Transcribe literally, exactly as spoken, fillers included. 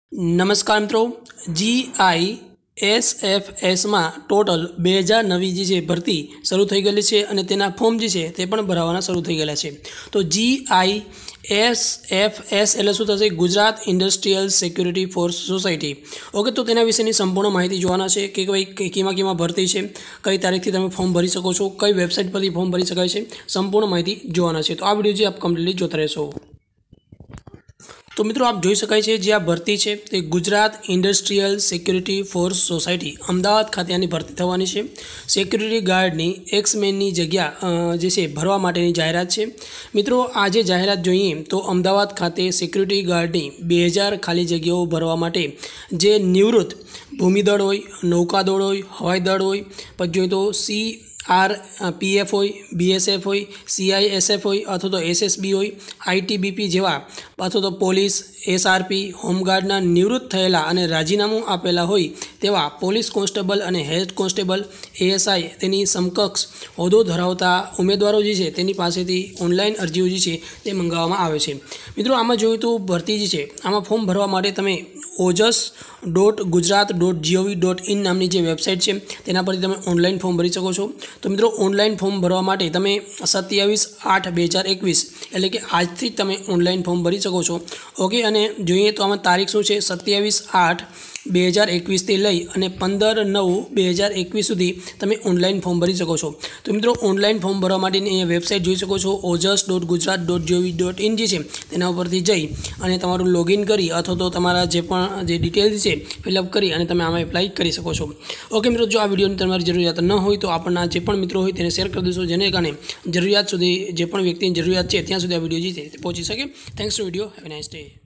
नमस्कार मित्रों, G I S F S में टोटल બે હજાર નવી जी है भर्ती शुरू थी गई है और तेना फॉर्म जी है भरवाना शुरू थी गया है। तो G I S F S एट शू थे Gujarat industrial security force society. Okay, तो तेना विषयनी संपूर्ण माहिती जोवाना है कि भाई कीमा कीमा भर्ती है, कई तारीख थी तमे फॉर्म भरी सको छो, कई वेबसाइट पर फॉर्म भरी शकाय छे, संपूर्ण माहिती जोवाना है। तो आ विडियो जी आप कम्प्लीटली जोता रहेशो। तो मित्रों आप जोई शकाय छे जे आ भर्ती है ते Gujarat industrial security force society Amdavad खाते आनी भर्ती थवानी छे। सिक्योरिटी गार्डनी एक्समेननी जग्या जे छे भरवा माटेनी जाहेरात छे। मित्रों आज जाहेरात जोईए तो अमदावाद खाते सिक्योरिटी गार्डनी બે હજાર खाली जग्याओ भरवा माटे जे निवृत्त भूमिदળ होय, नौकादળ होय, हवाई दળ होय, पछी जोईए तो सी आर पी एफ हो, बी एस एफ हो, सी आई एस एफ हो अथवा तो एस एस बी हो, आई टी बी पी जेवा अथवा तो पोलीस एस आर पी होमगार्डना निवृत्त थयेला अने राजीनामું आपेला होय तेवा पोलीस कोन्स्टेबल अने head constable A S I तेनी समकक्ष होद्दो धरावता उमेदवारों जे छे तेनी पासेथी ऑनलाइन अरजीओ जे छे ते मंगाववामां आवे छे। मित्रों आमां जोईए तो भरती जे छे आमां फॉर्म भरवा माटे तमे Ojas dot Gujarat dot G O V dot in नामनी जे वेबसाइट है तेना परथी तमे ऑनलाइन फॉर्म भरी सको छो। तो मित्रों ऑनलाइन फॉर्म भरवा माटे तमे सत्यावीस आठ બે હજાર એકવીસ एटले कि आजथी ज तमे ऑनलाइन फॉर्म भरी सको छो। ओके, अने जोईए तो आमां तारीख शुं छे सत्यावीस आठ બે હજાર એકવીસ थी लई अने पंदर नौ બે હજાર એકવીસ सुधी तमे ऑनलाइन फॉर्म भरी सको छो। तो मित्रों ऑनलाइन फॉर्म भरवा माटेनी अहींया वेबसाइट जोई शको छो Ojas dot Gujarat dot G O V dot in जे छे तेना उपरथी जई अने तमारुं लॉगिन करी अथवा तो तमारा जे पण जे डिटेल्स छे फिलअप करी अने तमे आमां एप्लाय करी शको छो। ओके मित्रों, जो आ विडियोनी तमारी जरूरियात न होय तो आपणा जे पण मित्रों होय तेने शेर करी देशो जेने कारणे जरूरियात सुधी जे पण व्यक्तिनी जरूरियात छे त्यां सुधी आ विडियो जे छे ते पहोंची शके। Thanks to video, have a nice day.